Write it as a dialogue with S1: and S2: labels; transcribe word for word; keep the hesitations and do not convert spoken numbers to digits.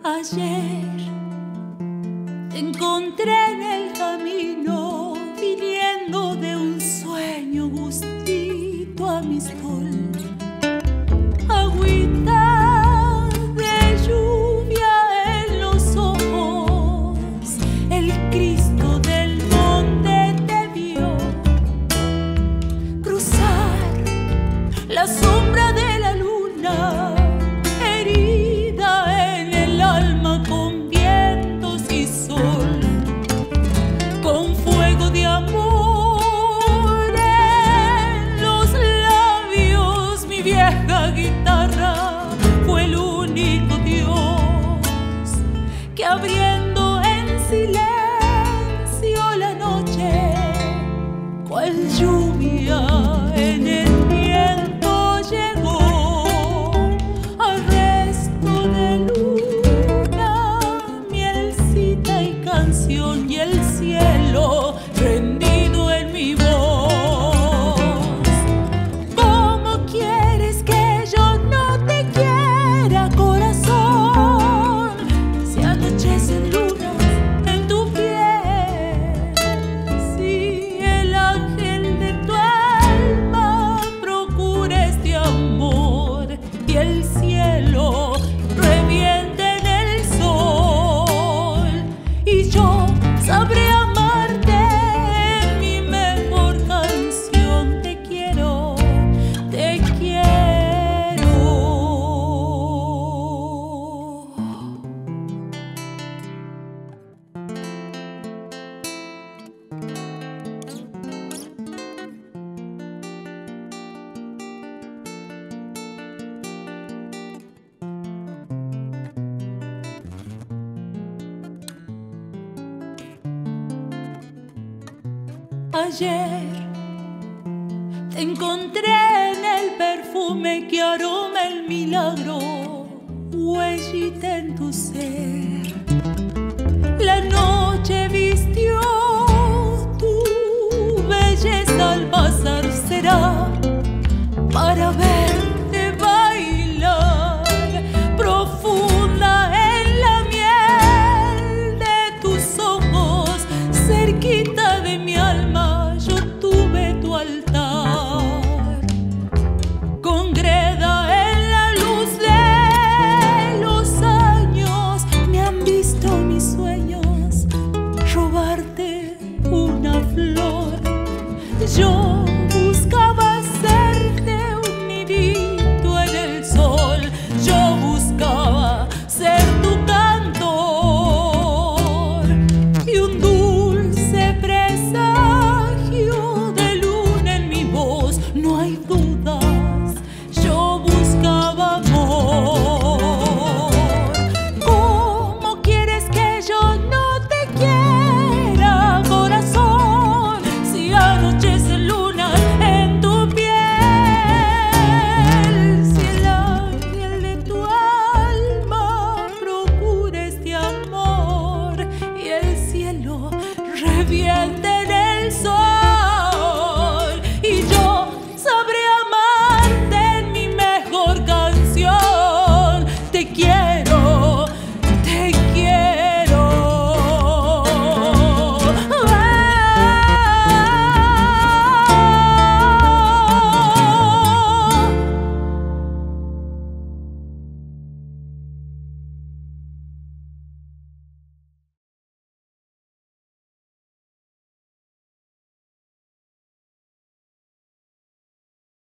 S1: Ayer te encontré en el camino, viniendo de un sueño gustito a mi sol. Agüita de lluvia en los ojos, el Cristo del monte te vio cruzar la sombra de la luna, herida en el alma con vientos y sol, con fuego de amor en los labios. Mi vieja guitarra fue el único Dios que, abriendo en silencio la noche, cual lluvia en el viento llegó, al resto de luna, mielcita y canción, y el cielo rendido en mi voz. ¿Cómo quieres que yo no te quiera, corazón, si anochecen lunas en tu piel? Si el ángel de tu alma procura este amor y el cielo reviente en el sol, y yo sabré amarte en mi mejor canción. Te quiero, te quiero. Ayer te encontré en el perfume que aroma el milagro, huellita en tu ser. La noche